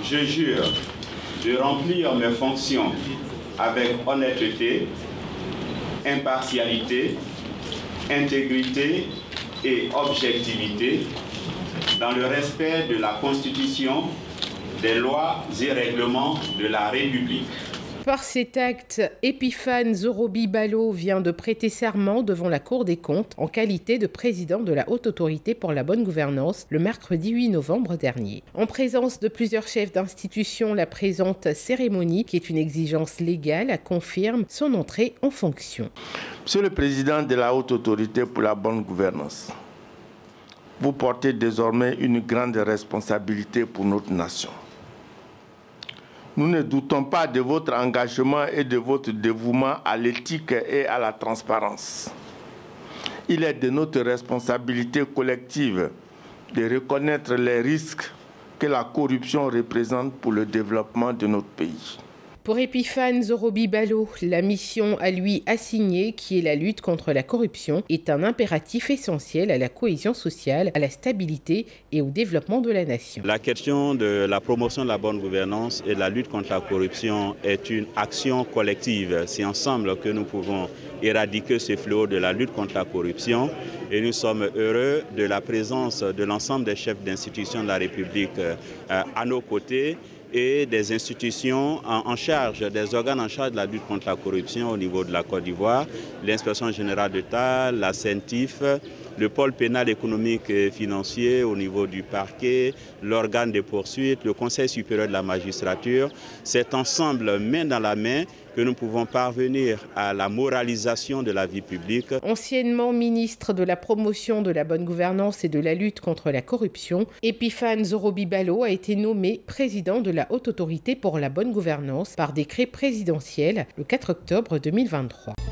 Je jure de remplir mes fonctions avec honnêteté, impartialité, intégrité et objectivité, dans le respect de la Constitution, des lois et règlements de la République. Par cet acte, Epiphane Zorobi-Balo vient de prêter serment devant la Cour des comptes en qualité de président de la Haute Autorité pour la bonne gouvernance le mercredi 8 novembre dernier. En présence de plusieurs chefs d'institution, la présente cérémonie, qui est une exigence légale, confirme son entrée en fonction. Monsieur le Président de la Haute Autorité pour la bonne gouvernance, vous portez désormais une grande responsabilité pour notre nation. Nous ne doutons pas de votre engagement et de votre dévouement à l'éthique et à la transparence. Il est de notre responsabilité collective de reconnaître les risques que la corruption représente pour le développement de notre pays. Pour Epiphane Zorobi-Balo, la mission à lui assignée, qui est la lutte contre la corruption, est un impératif essentiel à la cohésion sociale, à la stabilité et au développement de la nation. La question de la promotion de la bonne gouvernance et de la lutte contre la corruption est une action collective. C'est ensemble que nous pouvons éradiquer ce fléau de la lutte contre la corruption. Et nous sommes heureux de la présence de l'ensemble des chefs d'institutions de la République à nos côtés, et des institutions en charge, des organes en charge de la lutte contre la corruption au niveau de la Côte d'Ivoire, l'Inspection générale d'État, la CENTIF, le pôle pénal économique et financier au niveau du parquet, l'organe de poursuite, le Conseil supérieur de la magistrature. C'est ensemble, main dans la main, que nous pouvons parvenir à la moralisation de la vie publique. Anciennement ministre de la promotion de la bonne gouvernance et de la lutte contre la corruption, Epiphane Zorobi-Balo a été nommé président de la Haute Autorité pour la bonne gouvernance par décret présidentiel le 4 octobre 2023.